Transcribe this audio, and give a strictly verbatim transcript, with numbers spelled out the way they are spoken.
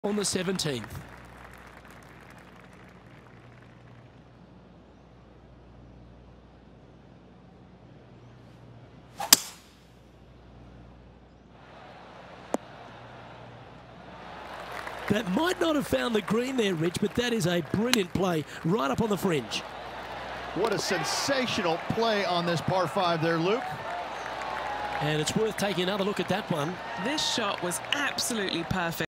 on the seventeenth. That might not have found the green there, Rich, but that is a brilliant play right up on the fringe. What a sensational play on this par five there, Luke. And it's worth taking another look at that one. This shot was absolutely perfect.